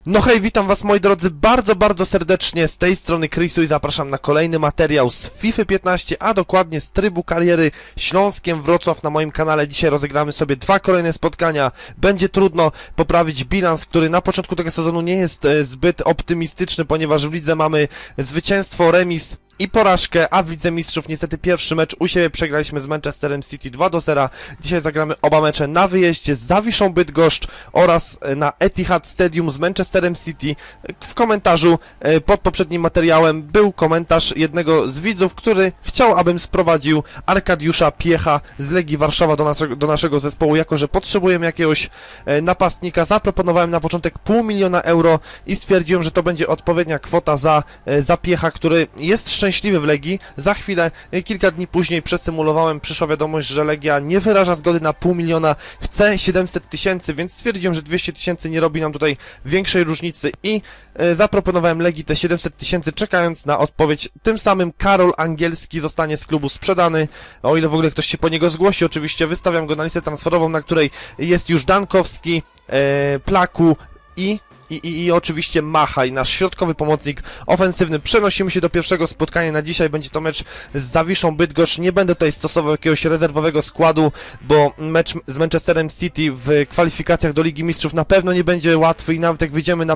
No hej, witam was moi drodzy bardzo serdecznie, z tej strony Chrisu i zapraszam na kolejny materiał z FIFA 15, a dokładnie z trybu kariery Śląskiem Wrocław na moim kanale. Dzisiaj rozegramy sobie dwa kolejne spotkania. Będzie trudno poprawić bilans, który na początku tego sezonu nie jest zbyt optymistyczny, ponieważ w lidze mamy zwycięstwo, remis i porażkę, a w Lidze Mistrzów niestety pierwszy mecz u siebie przegraliśmy z Manchesterem City 2-0. Dzisiaj zagramy oba mecze na wyjeździe z Zawiszą Bydgoszcz oraz na Etihad Stadium z Manchesterem City. W komentarzu pod poprzednim materiałem był komentarz jednego z widzów, który chciał, abym sprowadził Arkadiusza Piecha z Legii Warszawa do naszego zespołu, jako że potrzebujemy jakiegoś napastnika. Zaproponowałem na początek €500 000 i stwierdziłem, że to będzie odpowiednia kwota za Piecha, który jest szczęśliwy w Legii. Za chwilę, kilka dni później przyszła wiadomość, że Legia nie wyraża zgody na $500 000, chce 700 000, więc stwierdziłem, że 200 000 nie robi nam tutaj większej różnicy i zaproponowałem Legii te 700 000, czekając na odpowiedź. Tym samym Karol Angielski zostanie z klubu sprzedany, o ile w ogóle ktoś się po niego zgłosi. Oczywiście wystawiam go na listę transferową, na której jest już Dankowski, Plaku i oczywiście Machaj, nasz środkowy pomocnik ofensywny. Przenosimy się do pierwszego spotkania na dzisiaj. Będzie to mecz z Zawiszą Bydgoszcz. Nie będę tutaj stosował jakiegoś rezerwowego składu, bo mecz z Manchesterem City w kwalifikacjach do Ligi Mistrzów na pewno nie będzie łatwy i nawet jak wyjdziemy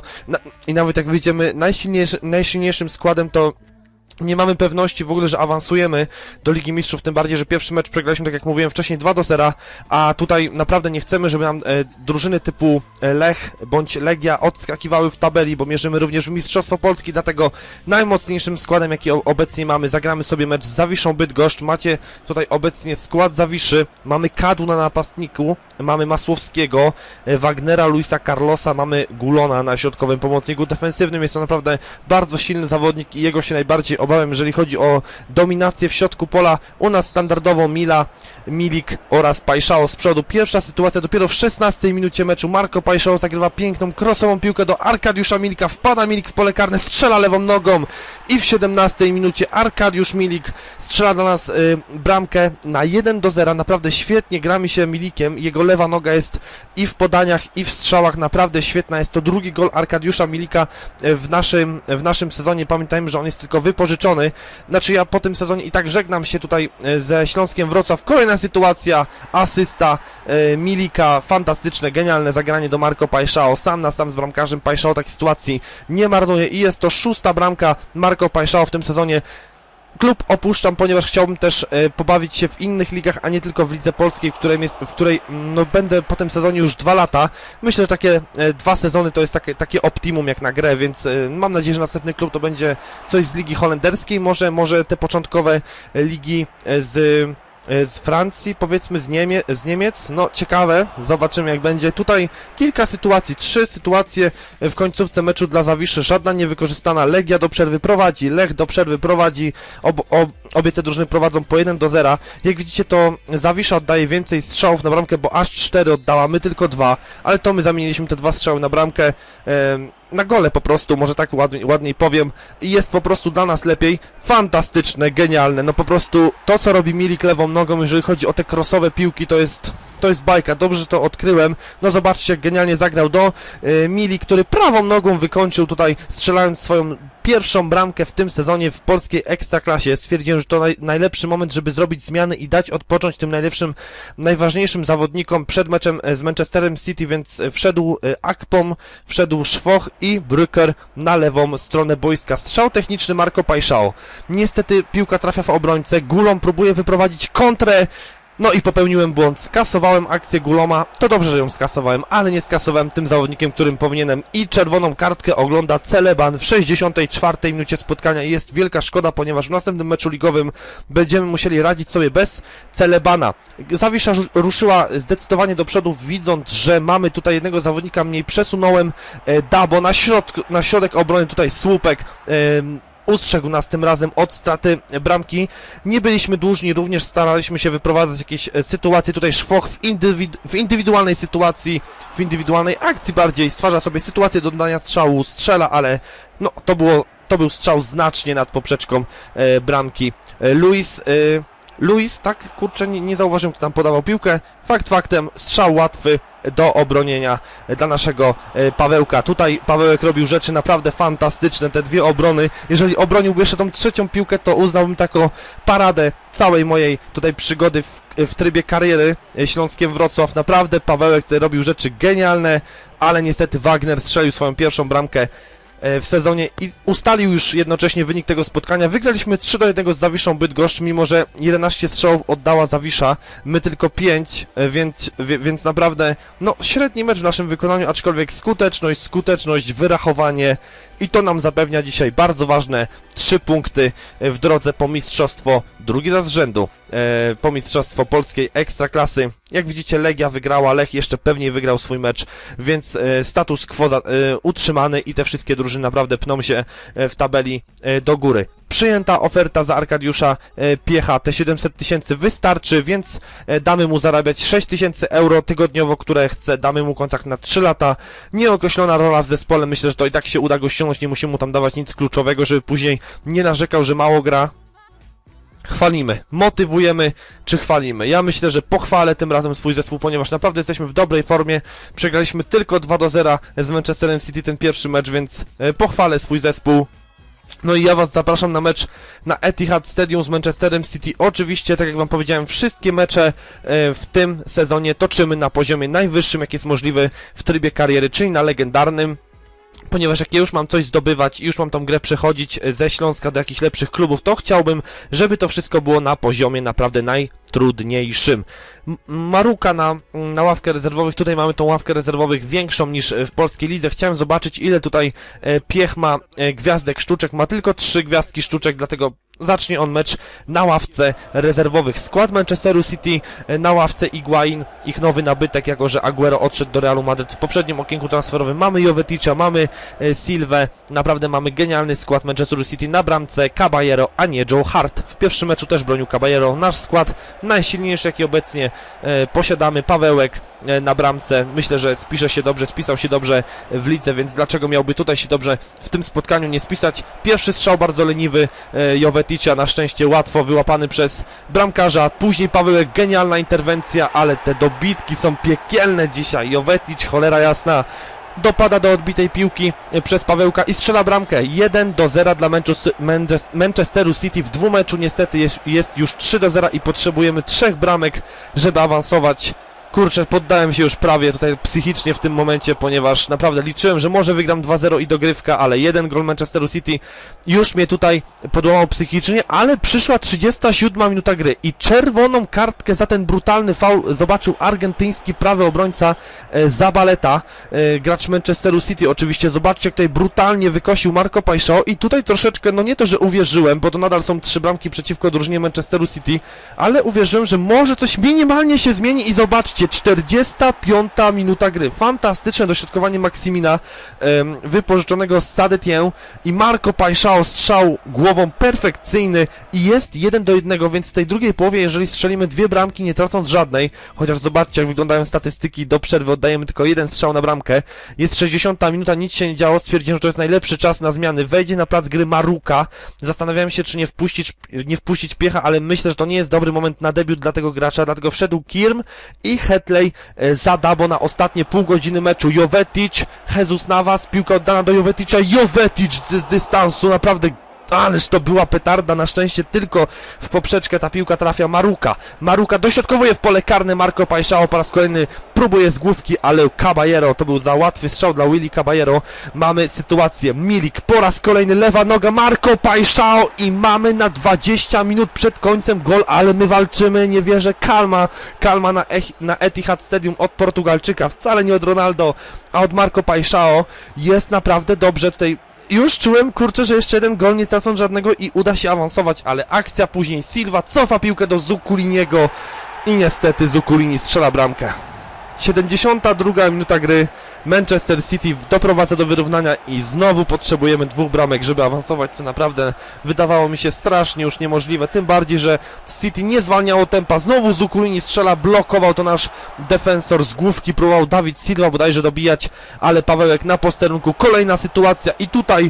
najsilniejszym składem, to nie mamy pewności w ogóle, że awansujemy do Ligi Mistrzów, tym bardziej, że pierwszy mecz przegraliśmy, tak jak mówiłem wcześniej, 2-0, a tutaj naprawdę nie chcemy, żeby nam drużyny typu Lech bądź Legia odskakiwały w tabeli, bo mierzymy również w Mistrzostwo Polski, dlatego najmocniejszym składem, jaki obecnie mamy, zagramy sobie mecz z Zawiszą Bydgoszcz. Macie tutaj obecnie skład Zawiszy, mamy Kadu na napastniku, mamy Masłowskiego, Wagnera, Luisa Carlosa, mamy Gulona na środkowym pomocniku defensywnym. Jest to naprawdę bardzo silny zawodnik i jego się najbardziej obawiam, jeżeli chodzi o dominację w środku pola. U nas standardowo Milik oraz Pajszao z przodu. Pierwsza sytuacja dopiero w 16 minucie meczu. Marco Pajszao zagrywa piękną, crossową piłkę do Arkadiusza Milika. Wpada Milik w pole karne, strzela lewą nogą i w 17 minucie Arkadiusz Milik strzela dla nas bramkę na 1-0. Naprawdę świetnie gramy się Milikiem. Jego lewa noga jest i w podaniach, i w strzałach naprawdę świetna. Jest to drugi gol Arkadiusza Milika w naszym sezonie. Pamiętajmy, że on jest tylko wypożyczony. Znaczy ja po tym sezonie i tak żegnam się tutaj ze Śląskiem Wrocław. Kolejna sytuacja, asysta Milika, fantastyczne, genialne zagranie do Marco Pajszao, sam na sam z bramkarzem. Pajszao takiej sytuacji nie marnuje i jest to 6. bramka Marco Pajszao w tym sezonie. Klub opuszczam, ponieważ chciałbym też pobawić się w innych ligach, a nie tylko w Lidze Polskiej, w której będę po tym sezonie już 2 lata. Myślę, że takie 2 sezony to jest takie optimum jak na grę, więc mam nadzieję, że następny klub to będzie coś z Ligi Holenderskiej, może te początkowe ligi z Francji, powiedzmy z Niemiec. No ciekawe, zobaczymy jak będzie. Tutaj kilka sytuacji, 3 sytuacje w końcówce meczu dla Zawiszy, żadna niewykorzystana. Legia do przerwy prowadzi, Lech do przerwy prowadzi, obie te drużyny prowadzą po 1-0. Jak widzicie, to Zawisza oddaje więcej strzałów na bramkę, bo aż 4 oddała, my tylko 2, ale to my zamieniliśmy te 2 strzały na bramkę, na gole po prostu, może tak ładniej powiem, i jest po prostu dla nas lepiej. Fantastyczne, genialne, no po prostu to, co robi Milik lewą nogą, jeżeli chodzi o te crossowe piłki, to jest bajka. Dobrze, że to odkryłem. No zobaczcie, jak genialnie zagrał Milik, który prawą nogą wykończył tutaj, strzelając swoją pierwszą bramkę w tym sezonie w polskiej Ekstraklasie. Stwierdziłem, że to najlepszy moment, żeby zrobić zmiany i dać odpocząć tym najważniejszym zawodnikom przed meczem z Manchesterem City, więc wszedł Akpom, wszedł Szwoch i Brücker na lewą stronę boiska. Strzał techniczny Marco Pajszao. Niestety piłka trafia w obrońcę, Gulon próbuje wyprowadzić kontrę. No i popełniłem błąd, skasowałem akcję Guloma, to dobrze, że ją skasowałem, ale nie skasowałem tym zawodnikiem, którym powinienem, i czerwoną kartkę ogląda Celeban w 64 minucie spotkania i jest wielka szkoda, ponieważ w następnym meczu ligowym będziemy musieli radzić sobie bez Celebana. Zawisza ruszyła zdecydowanie do przodu, widząc, że mamy tutaj jednego zawodnika mniej. Przesunąłem Dabo na środek obrony, tutaj słupek ustrzegł nas tym razem od straty bramki. Nie byliśmy dłużni, również staraliśmy się wyprowadzać jakieś sytuacje. Tutaj Szwoch w indywidualnej sytuacji, w indywidualnej akcji bardziej, stwarza sobie sytuację do dania strzału, strzela, ale no to był strzał znacznie nad poprzeczką bramki. Luis Luis, tak? Kurczę, nie zauważyłem, kto tam podawał piłkę. Fakt faktem, strzał łatwy do obronienia dla naszego Pawełka. Tutaj Pawełek robił rzeczy naprawdę fantastyczne, te dwie obrony. Jeżeli obroniłby jeszcze tą trzecią piłkę, to uznałbym taką paradę całej mojej tutaj przygody w trybie kariery Śląskiem Wrocław. Naprawdę Pawełek tutaj robił rzeczy genialne, ale niestety Wagner strzelił swoją pierwszą bramkę w sezonie i ustalił już jednocześnie wynik tego spotkania. Wygraliśmy 3-1 z Zawiszą Bydgoszcz, mimo że 11 strzałów oddała Zawisza, my tylko 5, więc naprawdę no średni mecz w naszym wykonaniu, aczkolwiek skuteczność, wyrachowanie i to nam zapewnia dzisiaj bardzo ważne 3 punkty w drodze po mistrzostwo, drugi raz z rzędu, po mistrzostwo polskiej Ekstraklasy. Jak widzicie, Legia wygrała, Lech jeszcze pewniej wygrał swój mecz, więc status quo utrzymany i te wszystkie drużyny naprawdę pną się w tabeli do góry. Przyjęta oferta za Arkadiusza Piecha, te 700 000 wystarczy, więc damy mu zarabiać 6 000 euro tygodniowo, które chce, damy mu kontrakt na 3 lata, nieokreślona rola w zespole, myślę, że to i tak się uda go ściągnąć, nie musimy mu tam dawać nic kluczowego, żeby później nie narzekał, że mało gra. Chwalimy, motywujemy, czy chwalimy? Ja myślę, że pochwalę tym razem swój zespół, ponieważ naprawdę jesteśmy w dobrej formie. Przegraliśmy tylko 2-0 z Manchesterem City ten pierwszy mecz, więc pochwalę swój zespół. No i ja was zapraszam na mecz na Etihad Stadium z Manchesterem City. Oczywiście, tak jak wam powiedziałem, wszystkie mecze w tym sezonie toczymy na poziomie najwyższym, jak jest możliwe w trybie kariery, czyli na legendarnym. Ponieważ jak ja już mam coś zdobywać i już mam tą grę przechodzić ze Śląska do jakichś lepszych klubów, to chciałbym, żeby to wszystko było na poziomie naprawdę najtrudniejszym. Maruka na ławkę rezerwowych, tutaj mamy tą ławkę rezerwowych większą niż w polskiej lidze. Chciałem zobaczyć, ile tutaj Piech ma gwiazdek sztuczek, ma tylko 3 gwiazdki sztuczek, dlatego zacznie on mecz na ławce rezerwowych. Skład Manchesteru City na ławce Higuain, ich nowy nabytek, jako że Aguero odszedł do Realu Madryt w poprzednim okienku transferowym. Mamy Joveticza, mamy Silvę, naprawdę mamy genialny skład Manchesteru City. Na bramce Caballero, a nie Joe Hart. W pierwszym meczu też bronił Caballero. Nasz skład najsilniejszy, jaki obecnie posiadamy. Pawełek na bramce, myślę, że spisał się dobrze w lidze, więc dlaczego miałby tutaj się dobrze w tym spotkaniu nie spisać? Pierwszy strzał bardzo leniwy Joveticza, na szczęście łatwo wyłapany przez bramkarza, później Pawełek, genialna interwencja, ale te dobitki są piekielne dzisiaj. Jovetic, cholera jasna, dopada do odbitej piłki przez Pawełka i strzela bramkę. 1-0 dla Manchesteru City w dwumeczu. Niestety jest już 3-0 i potrzebujemy 3 bramek, żeby awansować. Kurczę, poddałem się już prawie tutaj psychicznie w tym momencie, ponieważ naprawdę liczyłem, że może wygram 2-0 i dogrywka, ale 1 gol Manchesteru City już mnie tutaj podłamał psychicznie, ale przyszła 37 minuta gry i czerwoną kartkę za ten brutalny faul zobaczył argentyński prawy obrońca Zabaleta, gracz Manchesteru City oczywiście. Zobaczcie, jak tutaj brutalnie wykosił Marco Paixão i tutaj troszeczkę, no nie to, że uwierzyłem, bo to nadal są 3 bramki przeciwko drużynie Manchesteru City, ale uwierzyłem, że może coś minimalnie się zmieni i zobaczcie, 45 minuta gry. Fantastyczne dośrodkowanie Maksimina, wypożyczonego z Saint-Étienne i Marco Paixão, strzał głową perfekcyjny i jest 1-1, więc w tej drugiej połowie, jeżeli strzelimy 2 bramki, nie tracąc żadnej, chociaż zobaczcie, jak wyglądają statystyki, do przerwy oddajemy tylko 1 strzał na bramkę. Jest 60 minuta, nic się nie działo, stwierdziłem, że to jest najlepszy czas na zmiany. Wejdzie na plac gry Maruka. Zastanawiałem się, czy nie wpuścić Piecha, ale myślę, że to nie jest dobry moment na debiut dla tego gracza, dlatego wszedł Kirm i Hetley za Dabo na ostatnie pół godziny meczu. Jovetic, Jesus Navas, piłka oddana do Joveticza, Jovetic z dystansu, naprawdę, ależ to była petarda, na szczęście tylko w poprzeczkę ta piłka trafia Maruka dośrodkowuje w pole karne, Marco Paixão po raz kolejny próbuje z główki, ale Caballero, to był za łatwy strzał dla Willy Caballero. Mamy sytuację, Milik po raz kolejny, lewa noga, Marco Paixão i mamy na 20 minut przed końcem gol, ale my walczymy, nie wierzę, kalma na Etihad Stadium od Portugalczyka, wcale nie od Ronaldo, a od Marco Paixão. Jest naprawdę dobrze tutaj. Już czułem, kurczę, że jeszcze 1 gol, nie tracąc żadnego i uda się awansować, ale akcja później, Silva cofa piłkę do Zuculiniego i niestety Zuculini strzela bramkę. 72 minuta gry, Manchester City doprowadza do wyrównania i znowu potrzebujemy 2 bramek, żeby awansować, co naprawdę wydawało mi się strasznie już niemożliwe, tym bardziej, że City nie zwalniało tempa. Znowu Zuculini strzela, blokował to nasz defensor z główki, próbował David Silva bodajże dobijać, ale Pawełek na posterunku, kolejna sytuacja i tutaj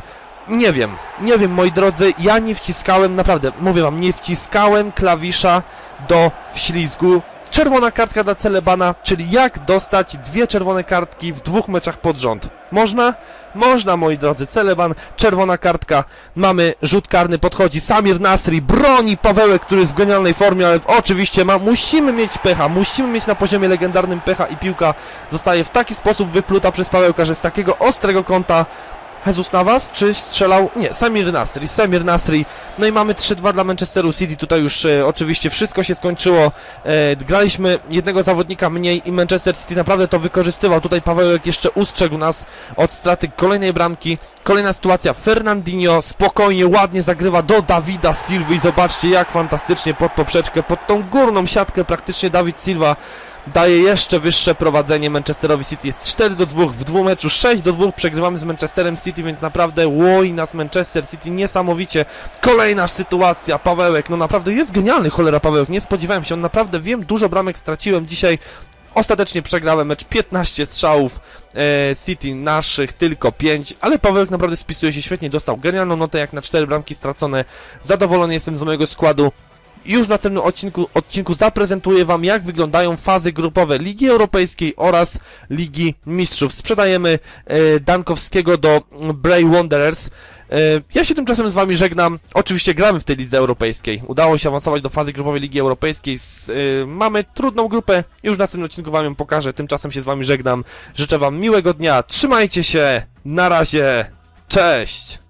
Nie wiem, moi drodzy, ja nie wciskałem, naprawdę, mówię wam, nie wciskałem klawisza do wślizgu. Czerwona kartka dla Celebana, czyli jak dostać 2 czerwone kartki w 2 meczach pod rząd. Można? Można, moi drodzy. Celeban, czerwona kartka. Mamy rzut karny, podchodzi Samir Nasri, broni Pawełek, który jest w genialnej formie, ale oczywiście musimy mieć pecha, musimy mieć na poziomie legendarnym pecha i piłka zostaje w taki sposób wypluta przez Pawełka, że z takiego ostrego kąta Jesus Navas, czy strzelał? Nie, Samir Nasri. No i mamy 3-2 dla Manchesteru City. Tutaj już oczywiście wszystko się skończyło. Graliśmy jednego zawodnika mniej i Manchester City naprawdę to wykorzystywał. Tutaj Pawełek jeszcze ustrzegł nas od straty kolejnej bramki. Kolejna sytuacja. Fernandinho spokojnie, ładnie zagrywa do Davida Silva i zobaczcie, jak fantastycznie pod poprzeczkę, pod tą górną siatkę praktycznie David Silva daje jeszcze wyższe prowadzenie Manchesterowi City. Jest 4-2 w 2 meczu, 6-2 przegrywamy z Manchesterem City, więc naprawdę łoi nas Manchester City niesamowicie. Kolejna sytuacja, Pawełek, no naprawdę jest genialny, cholera Pawełek, nie spodziewałem się, on naprawdę, wiem, dużo bramek straciłem dzisiaj. Ostatecznie przegrałem mecz, 15 strzałów, City naszych tylko 5, ale Pawełek naprawdę spisuje się świetnie, dostał genialną notę jak na 4 bramki stracone. Zadowolony jestem z mojego składu. Już w następnym odcinku zaprezentuję wam, jak wyglądają fazy grupowe Ligi Europejskiej oraz Ligi Mistrzów. Sprzedajemy Dankowskiego do Bray Wanderers. Ja się tymczasem z wami żegnam. Oczywiście gramy w tej Lidze Europejskiej. Udało się awansować do fazy grupowej Ligi Europejskiej. Mamy trudną grupę. Już w następnym odcinku wam ją pokażę. Tymczasem się z wami żegnam. Życzę wam miłego dnia. Trzymajcie się. Na razie. Cześć.